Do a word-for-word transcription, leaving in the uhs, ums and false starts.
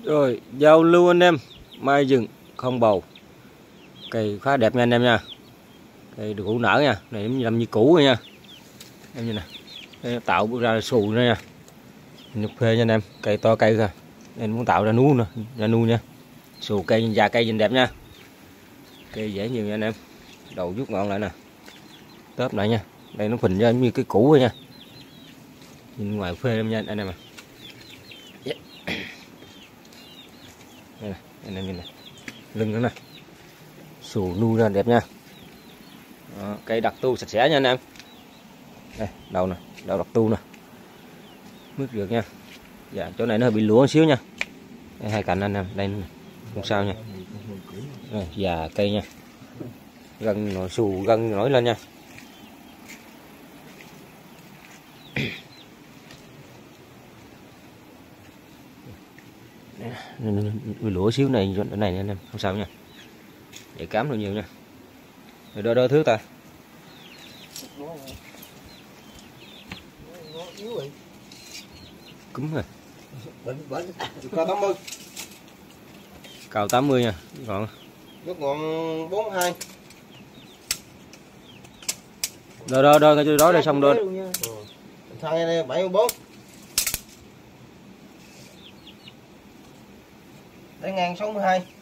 Rồi, giao lưu anh em, mai rừng không bầu. Cây khá đẹp nha anh em nha. Cây được củ nở nha, này làm như cũ rồi nha. Em nhìn nè. Đây, tạo ra xù nữa nha. Nhục phê nha anh em, cây to cây kìa. Nên muốn tạo ra nú nè, ra nu nha. Xù cây già cây nhìn đẹp nha. Cây dễ nhiều nha anh em. Đầu rút ngọn lại nè. Tớp lại nha. Đây nó phình ra như cái cũ rồi nha. Nhìn ngoài phê em nha anh em à. Yeah. Đây nè, anh em nhìn nè. Lưng nữa nè. Xù nu ra đẹp nha. Đó, cây đặc tu sạch sẽ nha anh em. Đây, đầu nè, đầu đặc tu nè. Mướt được nha. Dạ, chỗ này nó hơi bị lúa một xíu nha. Đây, hai cạnh anh em, đây nè. Không sao nha. Đây, già cây nha. Gân nổi xù gân nổi lên nha. Lúa xíu này chỗ này anh em, không sao nha. Để cám được nhiều nha. Rồi đo đo thứ ta. Cúm rồi. Cao tám mươi. Cao tám mươi nha. Còn Nước ngọn bốn mươi hai. đo đo đo cái đó đây xong đo. Thằng này bảy mươi bốn. Đấy ngang sáu mươi hai.